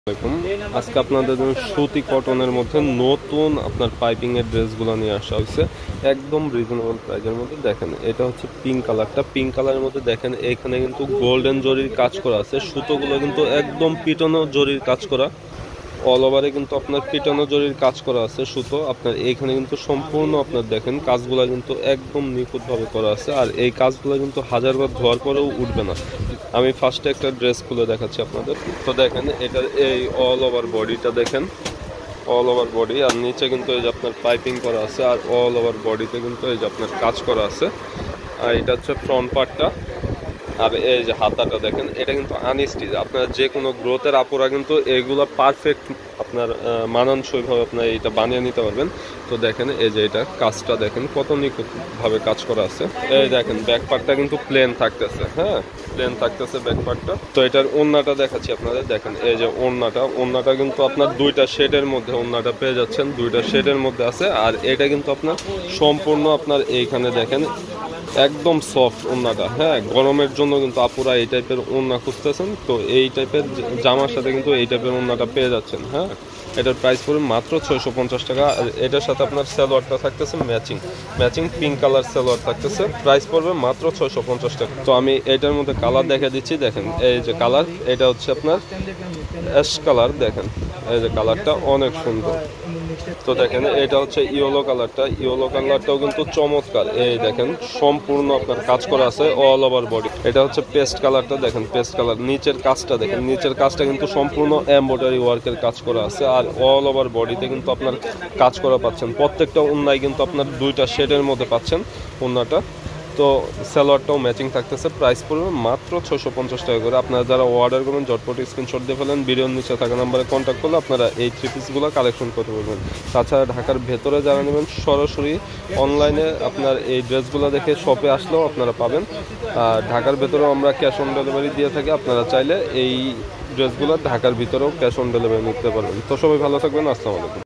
আজকে আপনাদের জন্য সুতি কটনের মধ্যে নতুন আপনার পাইপিং এর ড্রেসগুলো নিয়ে আসা হয়েছে একদম রিজনেবল প্রাইসের মধ্যে। দেখেন এটা হচ্ছে পিঙ্ক কালারটা, পিঙ্ক কালারের মধ্যে দেখেন এখানে কিন্তু গোল্ডেন জরির কাজ করা আছে, সুতোগুলো কিন্তু একদম পিটানো জরির কাজ করা, অল ওভারে কিন্তু আপনার পিটানো জরির কাজ করা আছে সুতো। আপনার এইখানে কিন্তু সম্পূর্ণ আপনার দেখেন কাজগুলো কিন্তু একদম নিখুঁতভাবে করা আছে, আর এই কাজগুলো কিন্তু হাজারবার ধোয়ার পরেও উঠবে না। আমি ফার্স্টে একটা ড্রেস খুলে দেখাচ্ছি আপনাদের। তো দেখেন এটার এই অল ওভার বডিটা দেখেন, অল ওভার বডি, আর নিচে কিন্তু এই যে আপনার পাইপিং করা আছে, আর অল ওভার বডিতে কিন্তু এই যে আপনার কাজ করা আছে। আর এটা হচ্ছে ফ্রন্ট পার্টটা, আর এই যে হাতাটা দেখেন এটা কিন্তু আনস্টিচ। আপনার যে কোনো গ্রোথের আপুরা কিন্তু এগুলো পারফেক্ট আপনার মানানসইভাবে আপনার এটা বানিয়ে নিতে পারবেন। তো দেখেন এই যে এটা কাজটা দেখেন কত নিখুঁতভাবে কাজ করা আছে। এই দেখেন ব্যাক পার্টটা কিন্তু প্লেন থাকতেছে, হ্যাঁ প্লেন থাকতেছে ব্যাক পার্টটা। তো এটার ওড়নাটা দেখাচ্ছি আপনাদের, দেখেন এই যে ওড়নাটা কিন্তু আপনার দুইটা শেডের মধ্যে ওড়নাটা পেয়ে যাচ্ছেন, দুইটা শেডের মধ্যে আছে। আর এটা কিন্তু আপনার সম্পূর্ণ আপনার এইখানে দেখেন একদম সফট ওড়নাটা, হ্যাঁ গরমের জন্য কিন্তু আপুরা এই টাইপের ওড়না খুঁজতেছেন, তো এই টাইপের জামার সাথে কিন্তু এই টাইপের ওড়নাটা পেয়ে যাচ্ছেন। হ্যাঁ এটার প্রাইস পড়বে মাত্র 650 টাকা। আর এটার সাথে আপনার সালোয়ারটা থাকতেছে ম্যাচিং পিঙ্ক কালার সালোয়ার থাকতেছে, প্রাইস পড়বে মাত্র 650 টাকা। তো আমি এটার মধ্যে কালার দেখা দিচ্ছি, দেখেন এই যে কালার, এটা হচ্ছে আপনার অ্যাশ কালার, দেখেন এই যে কালারটা অনেক সুন্দর। তো দেখেন এটা হচ্ছে ইয়েলো কালারটাও কিন্তু চমৎকার। এই দেখেন সম্পূর্ণ আপনার কাজ করা আছে অল ওভার বডি। এটা হচ্ছে পেস্ট কালারটা, দেখেন পেস্ট কালার, নিচের কাজটা দেখেন, নিচের কাজটা কিন্তু সম্পূর্ণ এমব্রয়ডারি ওয়ার্কের কাজ করা আছে, আর অল ওভার বডিতে কিন্তু আপনার কাজ করা পাচ্ছেন। প্রত্যেকটা ওড়নায় কিন্তু আপনার দুইটা শেডের মধ্যে পাচ্ছেন ওড়নাটা। তো সালোয়ারটাও ম্যাচিং থাকতেছে, প্রাইস পড়বে মাত্র 650 টাকা করে। আপনারা যারা অর্ডার করবেন ঝটপট স্ক্রিনশট দিয়ে ফেলেন, ভিডিওর নিচে থাকা নাম্বারে কন্ট্যাক্ট করলে আপনারা এই থ্রি পিসগুলো কালেকশন করতে পারবেন। তাছাড়া ঢাকার ভেতরে যারা নেবেন সরাসরি অনলাইনে আপনার এই ড্রেসগুলো দেখে শপে আসলেও আপনারা পাবেন। আর ঢাকার ভেতরেও আমরা ক্যাশ অন ডেলিভারি দিয়ে থাকি, আপনারা চাইলে এই ড্রেসগুলো ঢাকার ভিতরেও ক্যাশ অন ডেলিভারি নিতে পারবেন। তো সবাই ভালো থাকবেন, আসসালামু আলাইকুম।